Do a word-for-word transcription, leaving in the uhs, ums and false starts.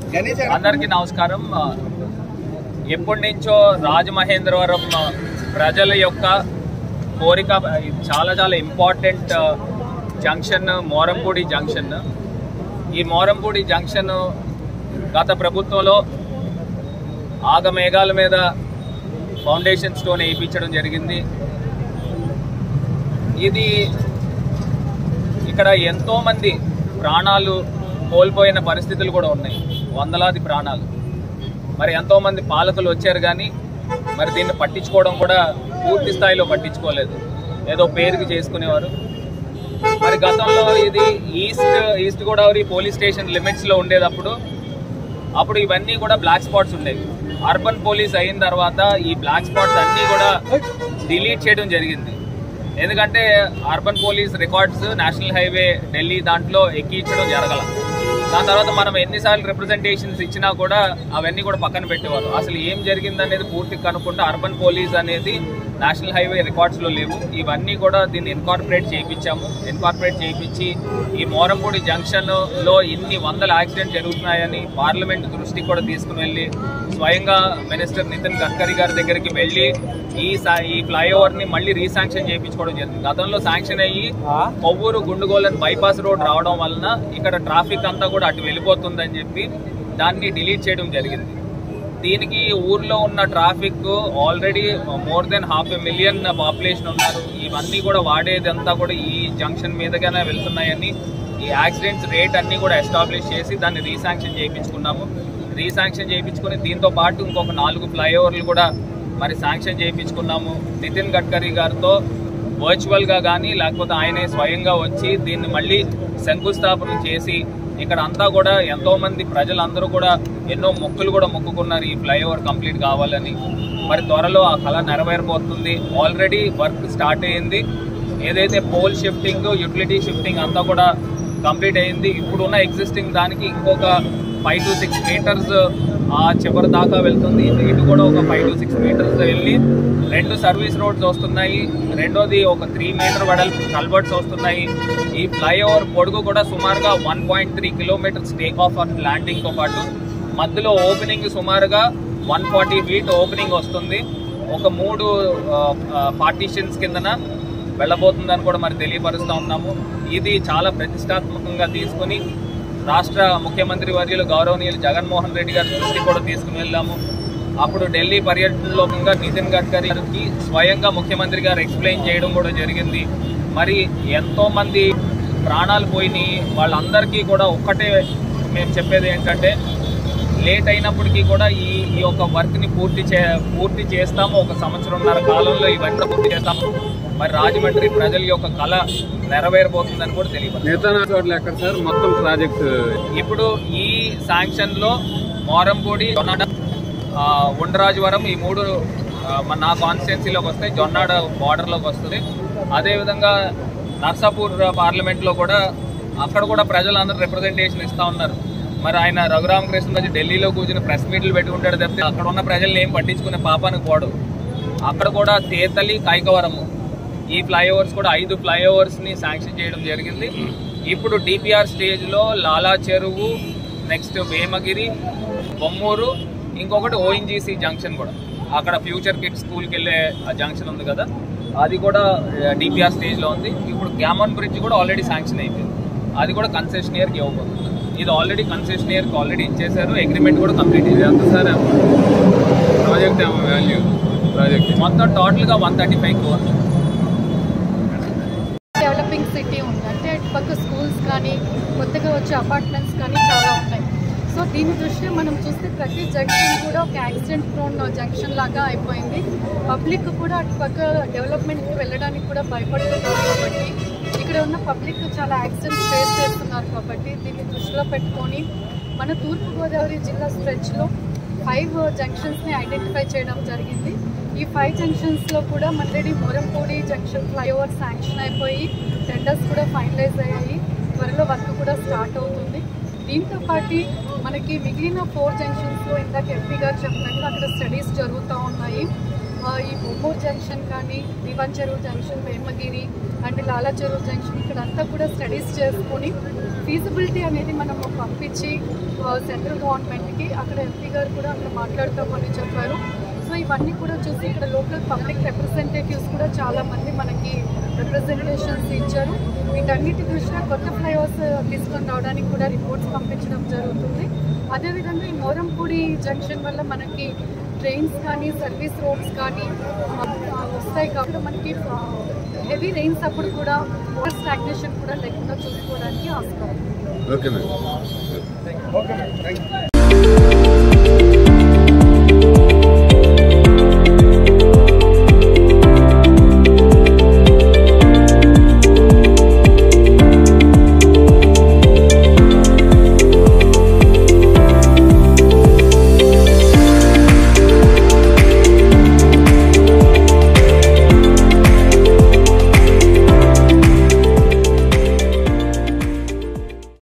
అందరికీ నమస్కారం. ఎప్పటి నుంచో రాజమహేంద్రవరం ప్రజల యొక్క కోరిక, చాలా చాలా ఇంపార్టెంట్ జంక్షన్ మోరంపూడి జంక్షన్. ఈ మోరంపూడి జంక్షన్ గత ప్రభుత్వంలో ఆగమేఘాల మీద ఫౌండేషన్ స్టోన్ వేయించడం జరిగింది. ఇది ఇక్కడ ఎంతోమంది ప్రాణాలు కోల్పోయిన పరిస్థితులు కూడా ఉన్నాయి, వందలాది ప్రాణాలు. మరి ఎంతోమంది పాలకులు వచ్చారు కానీ మరి దీన్ని పట్టించుకోవడం కూడా పూర్తి స్థాయిలో పట్టించుకోలేదు, ఏదో పేరుకి చేసుకునేవారు. మరి గతంలో ఇది east east Godavari police station లిమిట్స్లో ఉండేటప్పుడు అప్పుడు ఇవన్నీ కూడా బ్లాక్ స్పాట్స్ ఉండేవి. అర్బన్ పోలీస్ అయిన తర్వాత ఈ బ్లాక్ స్పాట్స్ అన్నీ కూడా డిలీట్ చేయడం జరిగింది. ఎందుకంటే urban police records national highway Delhi దాంట్లో ఎక్కించడం జరగల. దాని తర్వాత మనం ఎన్నిసార్లు రిప్రజెంటేషన్స్ ఇచ్చినా కూడా అవన్నీ కూడా పక్కన పెట్టేవారు. అసలు ఏం జరిగిందనేది పూర్తిగా కనుక్కుంటే అర్బన్ పోలీస్ అనేది నేషనల్ హైవే రికార్డ్స్లో లేవు. ఇవన్నీ కూడా దీన్ని ఇన్కార్పొరేట్ చేయించాము. ఇన్కార్పొరేట్ చేయించి ఈ మోరంపూడి జంక్షన్లో ఇన్ని వందల యాక్సిడెంట్ జరుగుతున్నాయని పార్లమెంట్ దృష్టికి కూడా తీసుకుని వెళ్ళి స్వయంగా మినిస్టర్ నితిన్ గడ్కరీ గారి దగ్గరికి వెళ్ళి ఈ ఈ ఫ్లైఓవర్ని మళ్ళీ రీశాంక్షన్ చేయించుకోవడం జరిగింది. గతంలో శాంక్షన్ అయ్యి కొవ్వూరు గుండుగోలన్ బైపాస్ రోడ్ రావడం వలన ఇక్కడ ట్రాఫిక్ అంతా కూడా అటు వెళ్ళిపోతుందని చెప్పి దాన్ని డిలీట్ చేయడం జరిగింది. దీనికి ఊర్లో ఉన్న traffic already more than half a million population ఉన్నారు. ఇవన్నీ కూడా వాడేదంతా కూడా ఈ జంక్షన్ మీదగానే వెళ్తున్నాయని ఈ యాక్సిడెంట్స్ రేట్ అన్నీ కూడా ఎస్టాబ్లిష్ చేసి దాన్ని రీశాంక్షన్ చేయించుకున్నాము. రీశాంక్షన్ చేయించుకుని దీంతో పాటు ఇంకొక నాలుగు ఫ్లైఓవర్లు కూడా మరి శాంక్షన్ చేయించుకున్నాము. నితిన్ గడ్కరీ గారితో వర్చువల్గా కానీ లేకపోతే ఆయనే స్వయంగా వచ్చి దీన్ని మళ్ళీ శంకుస్థాపన చేసి ఇక్కడ అంతా కూడా ఎంతోమంది ప్రజలందరూ కూడా ఎన్నో మొక్కులు కూడా మొక్కుకున్నారు ఈ ఫ్లైఓవర్ కంప్లీట్ కావాలని. మరి త్వరలో ఆ కళ నెరవేరబోతుంది. ఆల్రెడీ వర్క్ స్టార్ట్ అయ్యింది. ఏదైతే పోల్ షిఫ్టింగ్ యూటిలిటీ షిఫ్టింగ్ అంతా కూడా కంప్లీట్ అయ్యింది. ఇప్పుడున్న ఎగ్జిస్టింగ్ దానికి ఇంకొక ఫైవ్ టు సిక్స్ మీటర్స్ ఆ చివరి దాకా వెళ్తుంది. ఇటు కూడా ఒక ఫైవ్ టు సిక్స్ మీటర్స్ వెళ్ళి రెండు సర్వీస్ రోడ్స్ వస్తున్నాయి. రెండోది ఒక త్రీ మీటర్ వెడల్పు కల్వర్ట్స్ వస్తున్నాయి. ఈ ఫ్లైఓవర్ పొడుగు కూడా సుమారుగా one point three kilometres take off and ల్యాండింగ్తో పాటు మధ్యలో ఓపెనింగ్ సుమారుగా వన్ ఫార్టీ ఫీట్ ఓపెనింగ్ వస్తుంది. ఒక మూడు పార్టీషన్స్ కిందన వెళ్ళబోతుందని కూడా మరి తెలియపరుస్తూ ఉన్నాము. ఇది చాలా ప్రతిష్టాత్మకంగా తీసుకొని రాష్ట్ర ముఖ్యమంత్రి వర్యులు గౌరవనీయులు జగన్మోహన్ రెడ్డి గారి దృష్టి కూడా తీసుకుని వెళ్ళాము. అప్పుడు ఢిల్లీ పర్యటనలో నితిన్ గడ్కరీ గారికి స్వయంగా ముఖ్యమంత్రి గారు ఎక్స్ప్లెయిన్ చేయడం కూడా జరిగింది. మరి ఎంతోమంది ప్రాణాలు పోయినాయి. వాళ్ళందరికీ కూడా ఒక్కటే మేము చెప్పేది ఏంటంటే లేట్ అయినప్పటికీ కూడా ఈ ఈ యొక్క వర్క్ని పూర్తి చే పూర్తి చేస్తాము. ఒక సంవత్సరంన్నర కాలంలో ఇవన్నీ పూర్తి చేస్తాము. మరి రాజమండ్రి ప్రజల యొక్క కళ నెరవేరబోతుందని కూడా తెలియదు. మొత్తం ప్రాజెక్ట్ ఇప్పుడు ఈ శాంక్షన్ లో మోరంపూడి, జొన్నాడ, ఉండరాజవరం ఈ మూడు నా కాన్స్టిట్యున్సీలోకి వస్తాయి. జొన్నాడ బార్డర్లోకి వస్తుంది. అదేవిధంగా నర్సాపూర్ పార్లమెంట్లో కూడా అక్కడ కూడా ప్రజలందరూ రిప్రజెంటేషన్ ఇస్తూ ఉన్నారు. మరి ఆయన రఘురామకృష్ణరాజు ఢిల్లీలో కూర్చుని ప్రెస్ మీట్లు పెట్టుకుంటాడు తప్పితే అక్కడ ఉన్న ప్రజల్ని ఏం పట్టించుకునే పాపానికి పోడు. అక్కడ కూడా తేతలి, కైకవరము ఈ ఫ్లైఓవర్స్ కూడా ఐదు ఫ్లైఓవర్స్ని శాంక్షన్ చేయడం జరిగింది. ఇప్పుడు డిపిఆర్ స్టేజ్లో లాలా చెరువు, నెక్స్ట్ వేమగిరి, బొమ్మూరు, ఇంకొకటి ఓఎన్జీసీ జంక్షన్ కూడా అక్కడ ఫ్యూచర్ కిడ్స్ స్కూల్కి వెళ్ళే జంక్షన్ ఉంది కదా, అది కూడా డిపిఆర్ స్టేజ్లో ఉంది. ఇప్పుడు గ్యామన్ బ్రిడ్జ్ కూడా ఆల్రెడీ శాంక్షన్ అయిపోయింది. అది కూడా కన్సెషనియర్కి ఇవ్వబోతుంది. ఇది ఆల్రెడీ కన్సెషనియర్కి ఆల్రెడీ ఇచ్చేశారు. అగ్రిమెంట్ కూడా కంప్లీట్ అయింది. ఎంత సార్ ప్రాజెక్ట్ ఏమో వాల్యూ ప్రాజెక్ట్ మొత్తం టోటల్గా one thirty five crore. Developing city ఉంది అంటే ఇటు పక్క స్కూల్స్ కానీ కొత్తగా వచ్చే అపార్ట్మెంట్స్ కానీ చాలా ఉన్నాయి. సో దీని దృష్ట్యా మనం చూస్తే ప్రతి జంక్షన్ కూడా ఒక యాక్సిడెంట్ ప్రోన్ జంక్షన్ లాగా అయిపోయింది. పబ్లిక్ కూడా అటు పక్క డెవలప్మెంట్కి వెళ్ళడానికి కూడా భయపడుతున్నారు. కాబట్టి ఇక్కడ ఉన్న పబ్లిక్ చాలా యాక్సిడెంట్స్ ఫేస్ చేస్తున్నారు. కాబట్టి దీన్ని దృష్టిలో పెట్టుకొని మన తూర్పుగోదావరి జిల్లా స్ట్రెచ్లో ఫైవ్ జంక్షన్స్ని ఐడెంటిఫై చేయడం జరిగింది. ఈ ఫైవ్ జంక్షన్స్లో కూడా మనది మోరంపూడి జంక్షన్ ఫ్లైఓవర్ శాంక్షన్ అయిపోయి టెండర్స్ కూడా ఫైనలైజ్ అయ్యాయి. త్వరలో వర్క్ కూడా స్టార్ట్ అవుతుంది. దీంతో పాటు మనకి మిగిలిన ఫోర్ జంక్షన్స్లో ఇందాక ఎంపీ గారు చెప్పినట్టు అక్కడ స్టడీస్ జరుగుతూ ఉన్నాయి. ఈ బొమ్మూరు జంక్షన్ కానీ దివాన్ చెరువు జంక్షన్, వేమగిరి అండ్ లాలా చెరువు జంక్షన్ ఇక్కడంతా కూడా స్టడీస్ చేసుకొని ఫీజిబిలిటీ అనేది మనం పంపించి సెంట్రల్ గవర్నమెంట్కి అక్కడ ఎంపీ గారు కూడా అక్కడ మాట్లాడతామని చెప్పారు. సో ఇవన్నీ కూడా చూసి ఇక్కడ లోకల్ పబ్లిక్ రిప్రజెంటేటివ్స్ కూడా చాలామంది మనకి రిప్రజెంటేషన్స్ ఇచ్చారు. వీటన్నిటి దృష్ట్యా కొత్త ఫ్లైఓవర్స్ తీసుకొని రావడానికి కూడా రిపోర్ట్స్ పంపించడం జరుగుతుంది. అదేవిధంగా ఈ మోరంపూడి జంక్షన్ వల్ల మనకి ట్రైన్స్ కానీ సర్వీస్ రోడ్స్ కానీ వస్తాయి కాబట్టి మనకి హెవీ రెయిన్స్ అప్పుడు కూడా వాటర్ స్టాగ్నేషన్ కూడా లేకుండా చూసుకోవడానికి ఆస్కారం. ఓకే.